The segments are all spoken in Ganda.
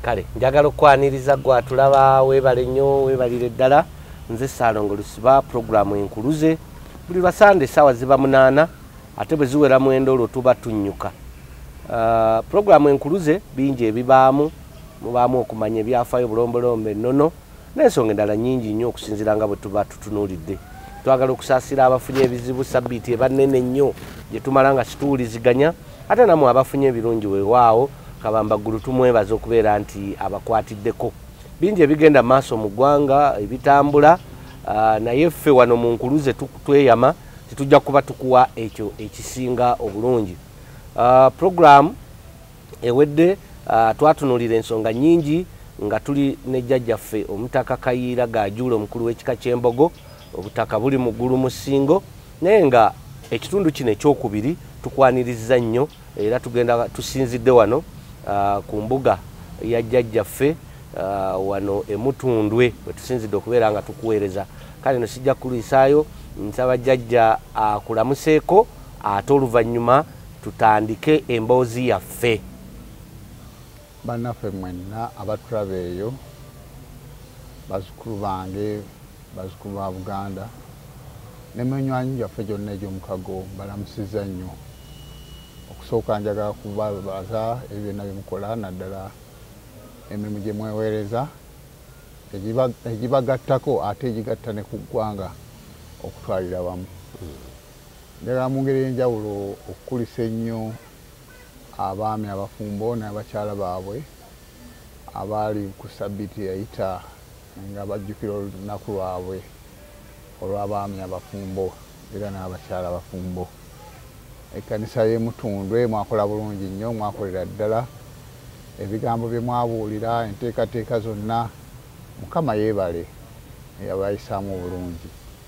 kale njagala okwaniriza gwa tulaba webale nnyo webalire ddala nze Saalongo Lusiba programu enkuluze buli lwasande sawa ziba 8 ate bwe ziwera mwendo olwo tuba tunnyuka. Programu enkuluze bingi ebibaamu mubaamu okumanya ebyafaayo bulombolombe ennono n'ensonga endala nnyingi nnyo okusinziira nga bwe tuba tutunuulidde. Twagala okusaasira abafunye ebizibu sabbiiti ebannene nnyo gye tumala nga situwuliziganya ate namwe abafunye ebirungi weewaawo kabamba ggulu tumwebaza okubeera nti abakwatiddeko. Bingi ebigenda maaso mu ggwanga ebitambula naye ffe wano mu nkuluze tweyama titujja kuba tukuwa ekyo ekisinga obulungi. Program ewedde twatunuulira ensonga nnyingi nga tuli ne jjajjaffe Omutaka Kayiira Gajuula omukulu w'ekika ky'Embogo obutaka buli mu ggulu mu Ssingo naye nga ekitundu kino ekyokubiri tukwaniriza nnyo era tugenda tusinzidde wano ku mbuga ya jjajjaffe wano Emutundwe bwe tusinzidde okubeera nga tukuweereza. Kale no sijja kulwisaayo nsaba jjajja akulamuseeko ate oluvannyuma tutandike emboozi yaffe. Bannaffe mwenna abatulaba eyo bazzukulu bange bazzukulu ba Buganda ne munywanyi gyaffe gyonna egy'omukago balamusiza nnyo. Okusooka njagala kubabaza ebyo byonna bye mukola naddala emirimu gye mweweereza egibagattako ate egigatta ne ku ggwanga okutwalira wamu. Njagala mu ngeri ey'enjawulo okukulisa ennyo abaami abafumbo n'abakyala baabwe abaali ku sabbiiti eyayita nga bajjukira olunaku lwabwe olw'abaami abafumbo era n'abakyala abafumbo. Ekkanisa y'Emutundwe mwakola bulungi nnyo, mwakolera ddala ebigambo bye mwabuulira enteekateeka zonna Mukama yeebale yabayisaamu obulungi.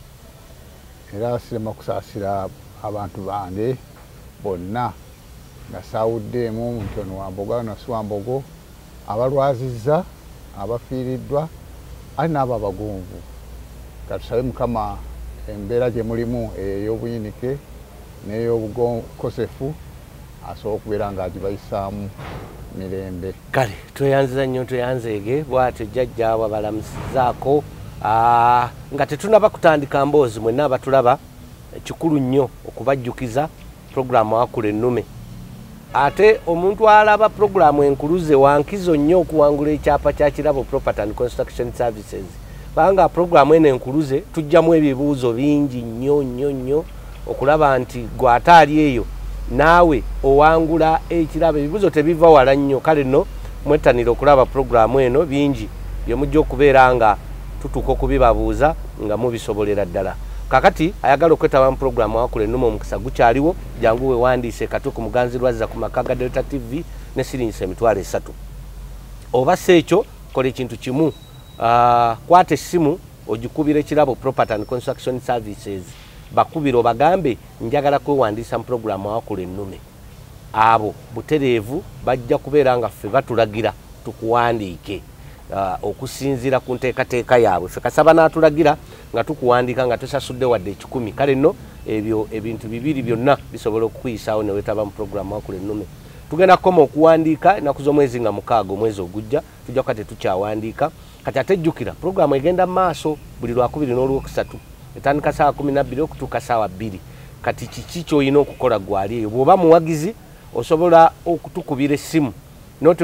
Era sirema kusaasira abantu bange bonna nga saawuddeemu Muntoni wa Mbogo Nasi wa Mbogo abalwazizza abafiiriddwa ali n'abo abagonvu. Katusabe Mukama embeera gye mulimu ey'obuyinike n'ey'obukosefu asobola okubeera ng'agibayisaamu mirembe. Kale tweyanziza nnyo tweyanzeege bw'atyo jjajja abo balamusizaako nga tetunaba kutandika mboozi mwenna abatulaba kikulu nnyo okubajjukiza programu Wakula Ennume. Ate omuntu alaba programu enkuluze wankizo nnyo okuwangula ekyapa kya Kirabo Property and Construction Services. Banga programu eno enkuluze tujjamu ebibuuzo bingi nnyo okulaba nti gw'ataali eyo naawe owangula ekirabo ebibuuzo tebiva wala nnyo. Kale nno mwettanira okulaba programu eno bingi bye mujja okubeera nga tutuuka okubibabuuza nga mubisobolera ddala. Kakati ayagala okwetaba mu programu Wakula Ennume omukisa gukyaliwo jangu weewandiise katu ku Muganzirwazza ku maka ga Delta TV ne siringi $3. Oba si ekyo kola ekintu kimu kwata essimu ogikubira Kirabo Property and Construction Services bakubira obagambe njagala kwewandiisa mu programu Wakula Ennume. Abo butereevu bajja kubeera nga ffe batulagira tukuwandiike okusinziira ku nteekateeka yaabwe. Ffe kasaba n'atulagira nga tukuwandiika nga tosasudde wadde 10. Kale nno ebyo ebintu bibiri byonna bisobola okukuyisaawo ne weetaba mu programu Wakula Ennume. Tugenda kukoma okuwandiika ennaku z'omwezi nga 6 omwezi ogujja tujja kuba tetukyawandiika. Kati ate jjukira programu egenda mu maaso buli Lwakubiri n'Olwokusatu etandika ssaawa 12 okutuuka ssaawa 2. Kati kiki ky'olina okukola gwali eyo? Bw'oba muwagizi osobola okutukubira essimu noti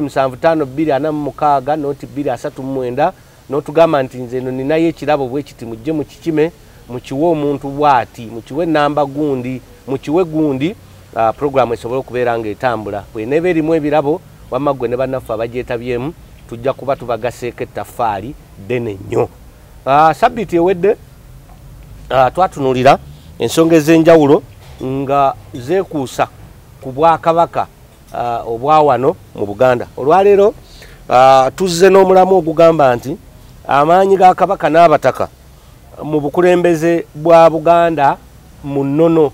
752446 noti 239 n'otugamba nti nze eno ninayo ekirabo bwe kiti mujje mukikime mukiwe omuntu bw'ati mukiwe ennamba gundi mukiwe gundi programu esobola okubeera ng'etambula. Bw'eneeba erimu ebirabo wamma ggwe ne bannaffe abagyetabyemu tujja kuba tubagaseeko ettaffaali ddene nnyo. Sabbiiti ewedde twatunuulira ensonga ez'enjawulo nga zeekuusa ku Bwakabaka obwa wano mu Buganda. Olwaleero tuzze n'omulamu ogugamba nti amaanyi ga Kabaka n'abataka mu bukulembeze bwa Buganda mu nnono.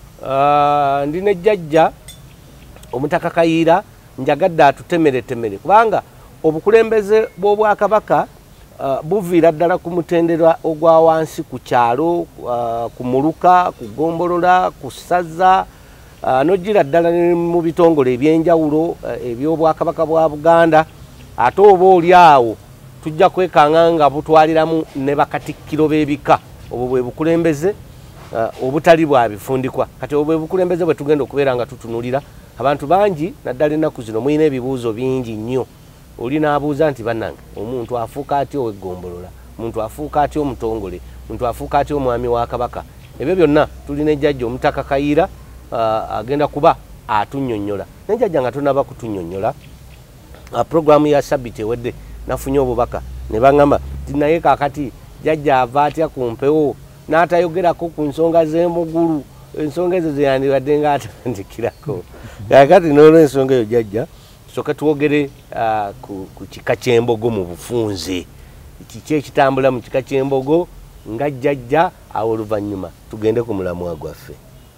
Ndi ne jjajja Omutaka Kayiira njagadde atutemeretemere kubanga obukulembeze bw'Obwakabaka buviira ddala ku mutendera ogwa wansi ku kyalo ku Muluka ku Gombolola ku Ssaza n'ojjira ddala mu bitongole ebyenjawulo eby'Obwakabaka bwa Buganda ate oba oli awo tujja kwekanga nga butwaliramu ne bakatikkiro b'ebika obwo bwe bukulembeze obutali bwa bifundikwa kati obwo bwe bukulembeze bwe tugenda okubeera nga tutunulira abantu bangi naddala ennaku zino mulina ebibuuzo bingi nnyo oli n'abuuza nti bannange omuntu afuuka atya ow'eggombolola omuntu afuuka atya omutongole omuntu afuuka atya omwami wa kabaka ebyo byonna tulina ejjajja omutaka Kayiira agenda kuba atunnyonnyola nejjajja nga tonaba kutunnyonnyola programu ya sabiti ewedde nafunye obubaka ne baŋŋamba naye kaakati jjajja ava atya ku mpewo n'atayogerako ku nsonga z'emugulu ensonga ezo zeyandibadde nga atandikirako kaakati n'olw'ensonga eyo jjajja tusooke twogere ku kika ky'embogo mu bufunze kiki ekitambula mu kika ky'embogo nga jjajja awo oluvannyuma tugende ku mulamwa gwaffe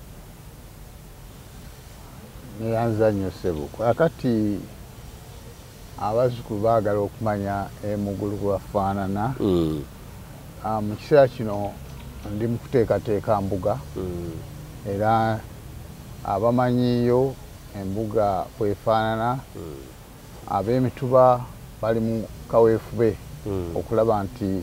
neyanza nnyo Ssebuko akati abazzukulu baagala okumanya emugulu bwafaanana mu kiseera kino ndi mu kuteekateeka mbuga era abamanyiyo embuga bwefaanana ab'emituba bali mu kaweefube okulaba nti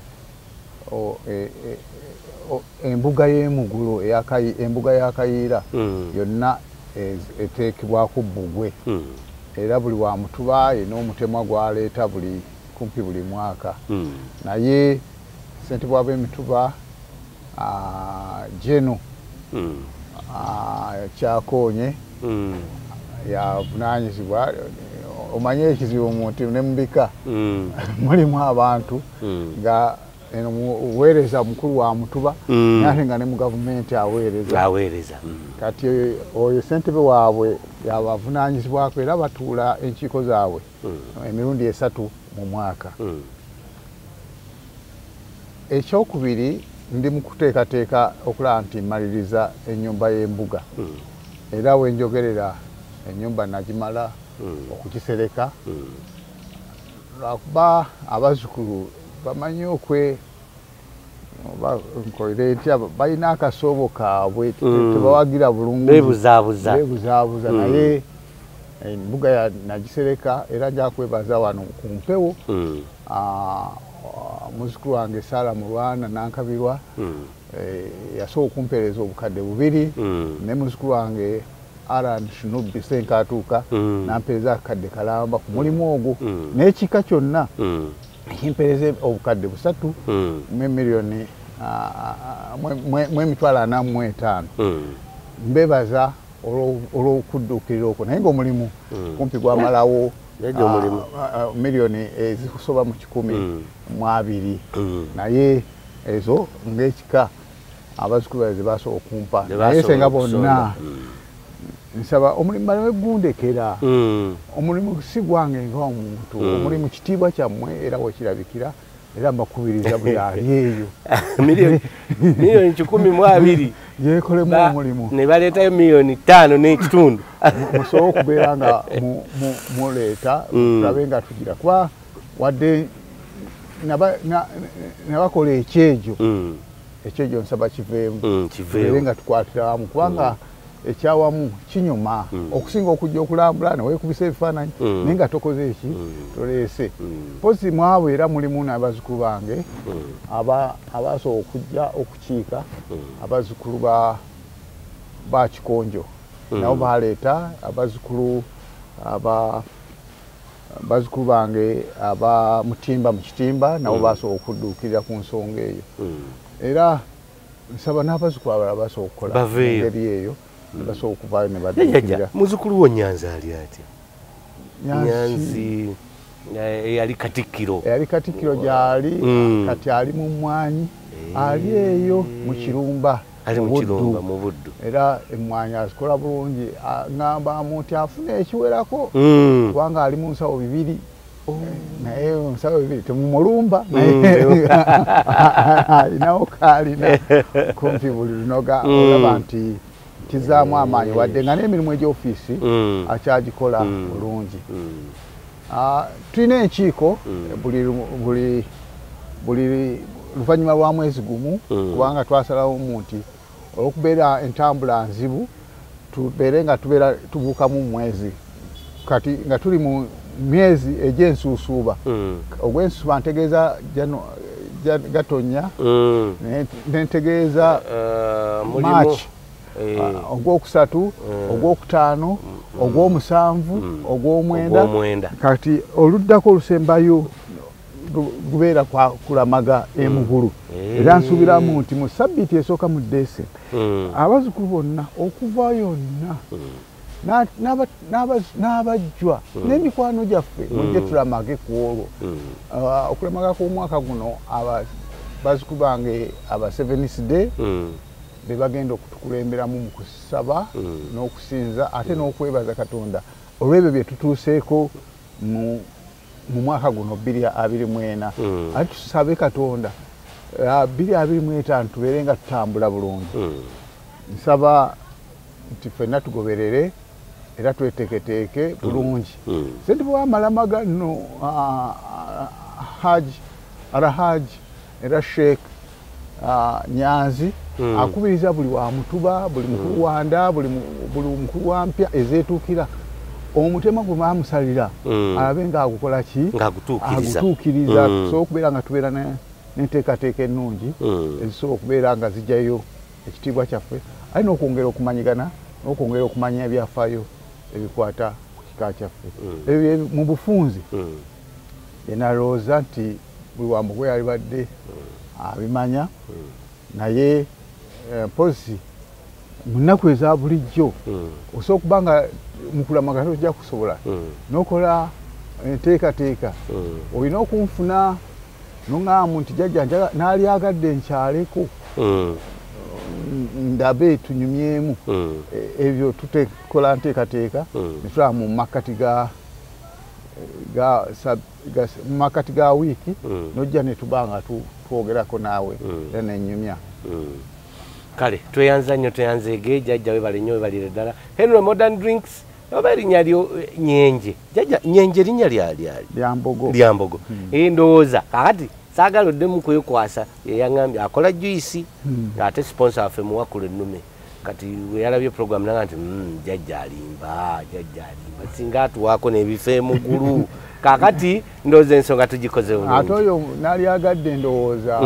embuga y'emugulu embuga ya Kayiira yonna eteekebwako bbugwe era buli wa mutuba yena omutemwa gwaleeta kumpi buli mwaka naye ssentebe w'ab'emituba Jeno Kyakoonye yavunaanyizibwa omanye ekizibu muntu ne mubika mulimu abantu nga oweereza mukulu wa mutuba naye nga ne mu gavumenti aweereza kati oyo ssentebe waabwe yabavunaanyizibwako era batuula enkiiko zaabwe emirundi 3 mu mwaka ekyokubiri ndi mu kuteekateeka okulaba nti mmaliriza ennyumba y'embuga era wenjogerera ennyumba nagimala okugisereka lwakuba abazzukulu bamanyi nkolere etya balina akasoobo kaabwe tebawagira bulungi beebuzaabuza naye embuga nagisereka era nja kwebaza wano ku mpewo muzzukulu wange Saala Mulwana Nankabirwa yasooka okumpeereza obukadde 2 ne muzzukulu wange Alan Shinubbi Senkatuuka nampeereza akakadde kalamba ku mulimu ogwo n'ekika kyonna kimpeereza obukadde 3 mu miliyoni mu emitwalo 45 mbebaza olw'okudduukirira okwo naye ng'omulimu kumpi gwamalawo miliyoni ezikusoba mu 120 naye ezo ng'ekika abazzukulu baze basooka okumpa naye senga bonna nsaba omulimu balwegundekera omulimu si gwange ng'omuntu omulimu kitiibwa kyammwe era wekirabikira era mbakubiriza buli ali eyo miliyoni 120 yeekolemu omulimu ne baleetayo miliyoni 5 n'ekitundu musobola okubeera nga muleeta tulabe nga tugira kuba wadde nabakola ekyejo nsaba kiveemu tubeere nga tukwatira wamu kubanga ekyawamu kinyuma okusinga okujja okulambula neweekubisa ebifaananyi naye nga tokoze eki toleese mpozi mwabo era mulimu n'abazzukulu bange abasobola okujja okukiika abazzukulu ba Kikonjo nabo baleeta abazzukulu bange aba Mutimba mu Kitimba nabo basobola okudduukirira ku nsonga eyo era nsaba n'abazzukulu abalala basobola okukola engeri eyo basobola okuvaayo ne badduukirira muzzukulu wo Nyanzi ali atya Nyanzi eyali katikkiro gyali kati ali mu mmwanyi ali eyo mu Kirumba mu Buddu era emmwanyi azikola bulungi ŋŋambamu nti afuna ekiwerako kubanga ali mu nsawo 2 naye nsawo 2 temumulumba alinawo kaalina kumpi buli lunoga olaba nti kizaamu amaanyi wadde nga n'emirimu egy'ofiisi akyagikola bulungi tulina enkiiko buli luvannyuma lwa mwezi gumu kubanga twasalawo nti olw'okubeera entambula nzibu tubeere nga tubuukamu mwezi kati nga tuli myezi egy'ensuusuuba ogw'ensuusuuba ntegeeza Gatonya nentegeeza March ogwokusatu ogwokutaano ogw'omusanvu ogw'omwenda kati oluddako olusembayo gubeera kulamaga emugulu era nsuubiramu nti mu sabbiiti esooka mu Desemba abazzukulu bonna okuva yonna n'abajjwa n'emikwano gyaffe mujje tulamage ku olwo okulamaga kw'omwaka guno abazzukulu bange aba Seventh Day be bagenda okutukulemberamu mu kusaba n'okusinza ate n'okwebaza Katonda olw'ebyo bye tutuuseeko mu mwaka guno 2024 ate tusabe Katonda 2025 tubeere nga tutambula bulungi nsaba nti ffenna tugoberere era tweteeketeeke bulungi ssentebe w'amalamaga nno Alhaji era Sheikh Nyanzi akubiriza buli wa Mutuba buli mukulu wa Nda buli mukulu wa Mpya ezeetuukira omutema gwe baamusalira alabe ng'agukola ki ng'agutuukiriza tusobola okubeera nga tubeera n'enteekateeka ennungi ezisobola okubeera nga zijjayo ekitiibwa kyaffe ali n'okwongera okumanyigana n'okwongera okumanya ebyafaayo ebikwata ku kika kyaffe ebyo mu bufunze yenalowooza nti buli wambugwe yalibadde abimanya naye mpozi mu nnaku eza bulijjo osobola okuba nga mukulamaga tojja kusobola n'okola enteekateeka olina okunfuna n'oŋŋamba nti jjajja n'alyagadde nkyaleko ndabe tunyumyemu ebyo tutekola nteekateeka ne tulaba mu makkati ga wiiki n'ojja ne tuba nga twogerako naawe era nenyumya kale tweyanza nnyo tweyanzeege jjajja webale nnyo webalire ddala Henry Modern Drinks oba erinnya lyo Nyenje jjajja Nyenje erinnya lyambogo ndowooza kakati saagala oddemu kwekwasa yeyaŋŋambye akola juice ate sponsor waffe muwakulu ennume kati we yalabye program nanga nti jjajja alimba singa atuwaako n'ebifo emugulu kakati ndowooza ensonga tugikoze bulungi ate oyo n'alyagadde ndowooza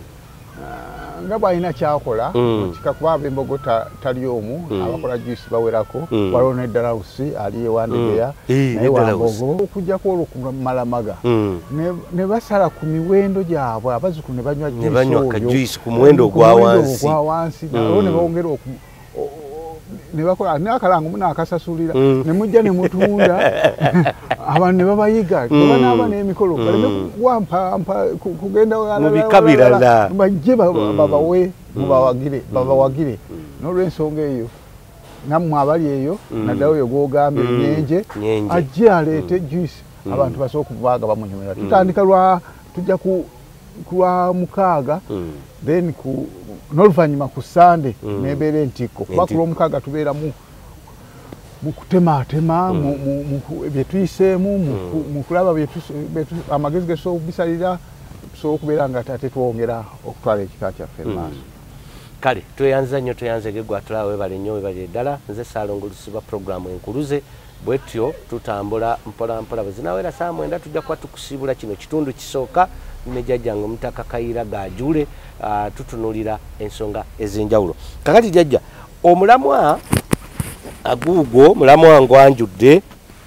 nga bw'alina kyakola kika kuba ab'embogo tali omu abakola juice bawerako waliwo ne Dalausi ali ewandegeya naye wambogo okujjako olwo ku Malamaga ne basala ku miwendo gyabwe abazzukulu ne banywa juice ku muwendo ogwa wansi nalwo ne bawongera ne bakola n'akalango munaakasasulira ne mujja ne mutunda abantu ne babayiga banaaba n'emikolo baleme kuwampa kugenda mubikabirala bajje babawe babawagire n'olw'ensonga eyo nammwe abali eyo naddala oyo gw'ogambye Nyenje ajje aleete juice abantu basobola okuvaaga bamunyumira tutandika tujja ku lwa mukaaga then n'oluvannyuma ku Sande nebeera entikko kuba ku lw'omukaaga tubeera mu kutematema bye tuyiseemu mu kulaba amagezi ge tusobola okubisalira tusobola okubeera nga ate twongera okutwala ekika kyaffe maaso kale tweyanza nnyo tweyanzege gwatulaba webale nnyo webalire ddala nze Ssaalongo Lusiba programu enkuluze bwetyo tutambula mpolampola bwe zinawera saa 9 tujja kuba tukusiibula kino kitundu kisooka ne jjajjange Omutaka Kayiira Gaajule tutunulira ensonga ez'enjawulo kakati jjajja omulamwa aguugwo mulamwa ngwanjudde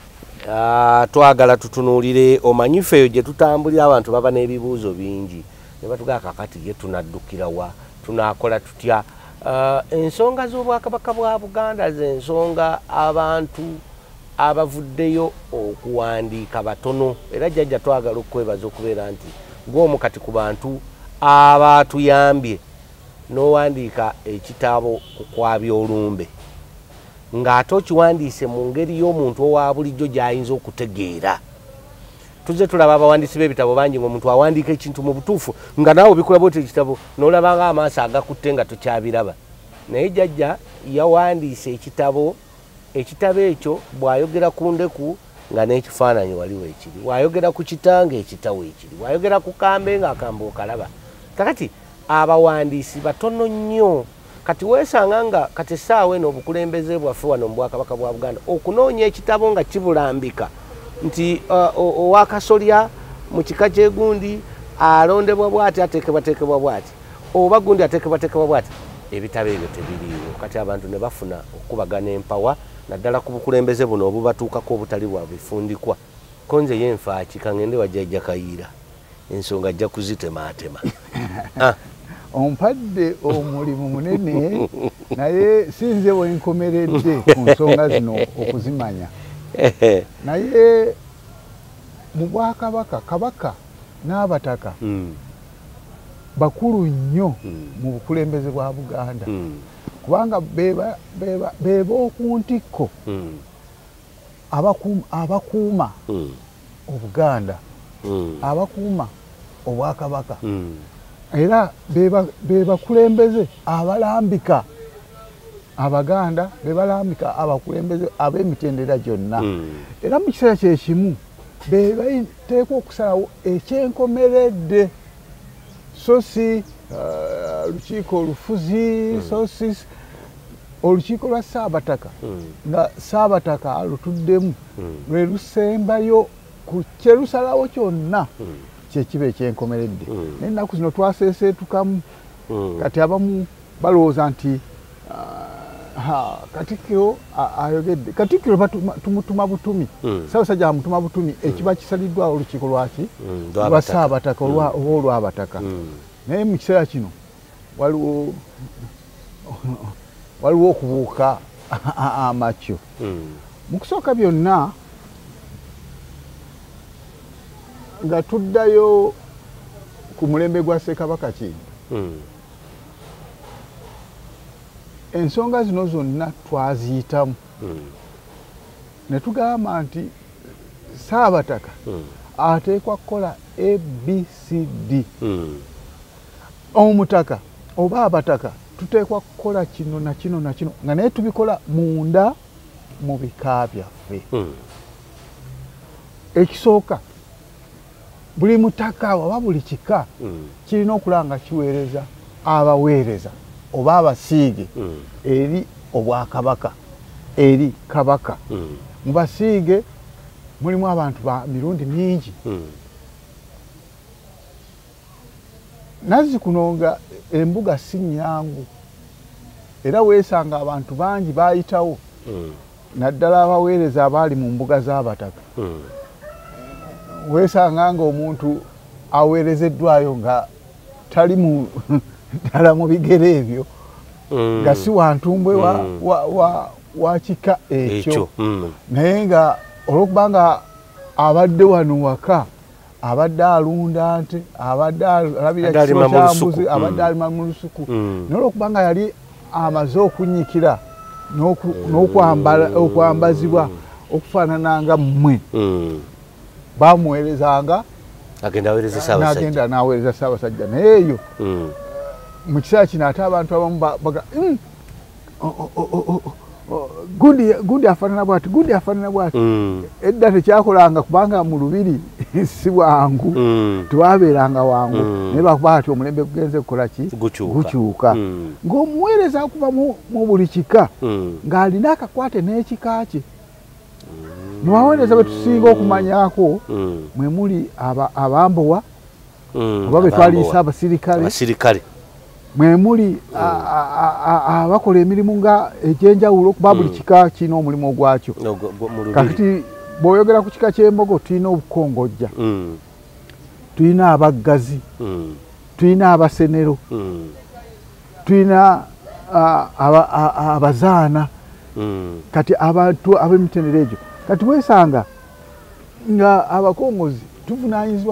twagala tutunuulire omanyi ffe eyo gye tutambulira abantu baba n'ebibuuzo bingi ne batugaa kakati ye tunaddukira wa tunaakola tutya ensonga z'Obwakabaka bwa Buganda z'ensonga abantu abavuddeyo okuwandiika batono era jjajja twagala okwebaza okubeera nti ng'omu kati ku bantu abatuyambye n'owandiika ekitabo ku kwabya olumbe ng'ate okiwandiise mu ngeri y'omuntu owa bulijjo gy'ayinza okutegeera tuzze tulaba abawandiisi b'ebitabo bangi ng'omuntu awandiika ekintu mu butuufu nga naawe obikulaba oti ekitabo n'olaba nga amaaso agakutte nga tokyabiraba naye jjajja yawandiise ekitabo ekyo bw'ayogera ku ndeku nga n'ekifaananyi waliwo ekiri bw'ayogera ku kitange ekitawo ekiri bw'ayogera ku kambe ng'akambe okalaba kakati abawandiisi batono nnyo kati weesanga nga kati essaawa eno obukulembeze bwaffe wano mu Bwakabaka bwa Buganda okunoonya ekitabo nga kibulambika nti owakasolya mu kika kyegundi alondebwa bwati atekebwatekebwa bwati oba gundi atekebwatekebwa bwati ebitabo ebyo tebiriiwo kati abantu ne bafuna okubagana empawa naddala ku bukulembeze buno obubatuukako obutali bwa bifundikwa konze yenfaaki kangende wajjajja kayiira ensonga ajja kuzitemaatema ompadde omulimu munene naye sinze wenkomeredde ku nsonga zino okuzimanya naye mu Bwakabaka kabaka n'abataka bakulu nnyo mu bukulembeze bwa Buganda kubanga beba okuntikko abakuuma Obuganda abakuuma Obwakabaka era bebakulembeze abalambika Abaganda bebalambika abakulembeze ab'emitendera gyonna era mu kiseera kyekimu bebateekwa okusalawo ekyenkomeredde so si olukiiko olufuzi so si olukiiko lwa Ssaabataka nga Ssaabataka alutuddemu lwe lusembayo ku kyelusalawo kyonna kyekiba ekyenkomeredde n'ennaku zino twaseeseetukamu kati abamu balowooza nti Katikkiro ayogedde Katikkiro tumutuma butumi Ssaabasajja amutuma butumi ekiba kisaliddwa olukiiko lwaki lwa Ssaabataka oba olw'Abataka naye mu kiseera kino waliwo okubuuka amakyo mu kusooka byonna nga tuddayo ku mulembe gwa Ssekabaka Kintu ensonga zino zonna twaziyitamu ne tugamba nti Ssaabataka ateekwa kukola ABCD omutaka oba abataka tuteekwa kukola kino na kino na kino nga naye tubikola munda mu bika byaffe ekisooka buli mutaka oba buli kika kirina okulanga kiweereza abaweereza oba abasiige eri Obwakabaka eri Kabaka mu basiige mulimu abantu ba mirundi mingi Nazzikuno nga embuga si nnyangu era weesanga abantu bangi baayitawo naddala abaweereza abaali mu mbuga z'Abataka weesanga nga omuntu aweerezeddwayo nga tali mu ddala mu bigere ebyo nga si wantumbwe wa kika ekyo naye nga olw'okuba nga abadde wano waka abadde alunda nte abadde alabira ekisolo kyambuzi abadde alima mu lusuku naye olw'okuba nga yali amaze okunyikira n'okwambazibwa okufaanana nga mmwe bamuweerezanga n'agenda n'aweereza Ssaabasajja naye eyo mu kiseera kino ate abantu abamu baga gundi afaanana bwati gundi afaanana bwati edda tekyakolanga kubanga mu lubiri si bwangu twabeeranga wangu naye bakuba ati omulembe gugenze kukola ki gukyuka ng'omuweereza akuva mu buli kika ng'alina akakwate n'ekika kye mu baweereza be tusinga okumanyako mwe muli abambowa oba be twaliisa abasirikale mwe muli abakola emirimu nga egy'enjawulo kuba buli kika kirina omulimu gwakyo kakati bw'oyogera ku kika ky'embogo tulina obukongojja tulina abaggazi tulina abasenero tulina abazaana kati abantu ab'emitendera egyo kati weesanga nga abakongozi tuvunaanyizibwa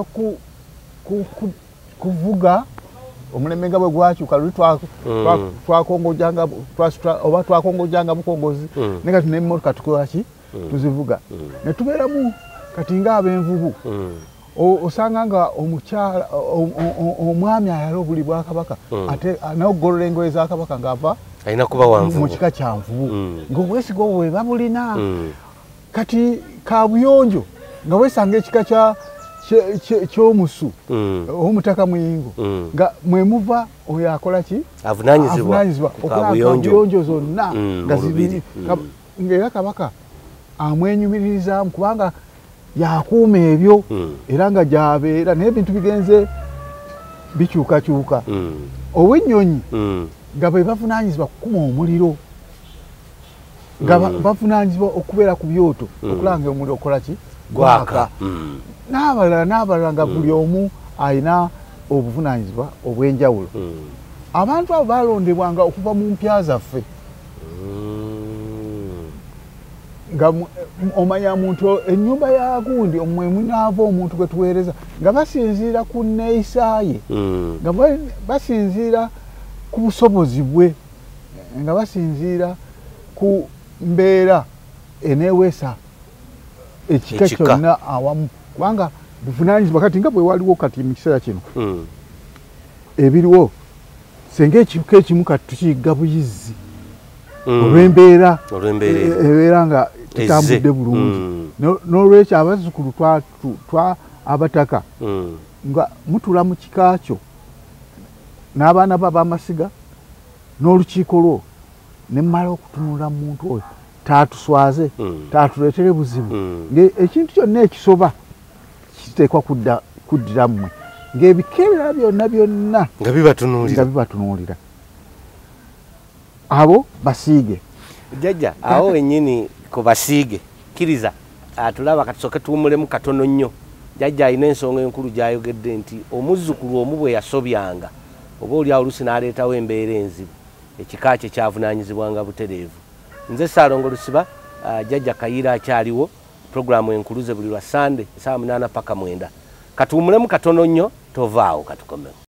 kuvuga omulembe nga bwe gwakyuka luli twakongojjanga oba twakongojjanga bukongozi naye kati n'emmotoka tukola ki tuzivuga ne tubeeramu kati nga ab'envubu osanga nga omukyala omwami ayala obuli bwa Kabaka ate n'okugolola engoye za Kabaka ng'ava alina kuba wanvubu mu kika kya nvubu ng'obwesiga obwo bwe babulina kati kabuyonjo nga weesanga ekika ky'omusu omutaka muyingo nga mwe muva oyo akola ki avunanyizibwa okubuyonjo zonna nga zibiri ng'era Kabaka amwenyumiririzaamu kubanga yakuuma ebyo era nga gyabeera naye ebintu bigenze bikyukakyuka obw'ennyonyi nga bwe bavunaanyizibwa kukuma omuliro nga bavunaanyizibwa okubeera ku byoto okulanga omuliro okola ki gwaka n'abalala nga buli omu alina obuvunaanyizibwa obw'enjawulo abantu abo balondebwanga okuva mu mpya zaffe nga omanya muntu ennyumba ya gundi omwemu naava omuntu gwe tuweereza nga basinziira ku nneeyisa ye nga basinziira ku busobozi bwe nga basinziira ku mbeera eneeweesa ekika kyonna awamu kubanga buvunaanyizibwa kati nga bwe waliwo kati mu kiseera kino ebiriwo senga ekika ekimu kati tukiyigga buyizzi olw'embeera ebeera nga tutambudde bulungi n'olwekyo abazzukulu abataka nga mutula mu kika kyo n'abaana bo ab'amasiga n'olukiiko lwo ne mmala okutunula mu muntu oyo taatuswaze taatuleetere buzibu ng'ekintu kyonna ekisoba kiteekwa kuddira mmwe ng'ebikeerera byonna nga bibatunuulira abo basiige jjajja awo wennyini ku basiige kkiriza atulaba katusooke tuwumulemu katono nnyo jjajja alina ensonga enkulu gy'ayogedde nti omuzzukulu omu bwe yasobyanga oba oli awo oluusi n'aleetawo embeera enzibu ekika kye kyavunaanyizibwanga butereevu nze Ssaalongo Lusiba jjajja Kayiira akyaliwo puroguramu enkuluze buli lwa Sande 8 paka 9 katuwumulemu katono nnyo tovaawo katukomewo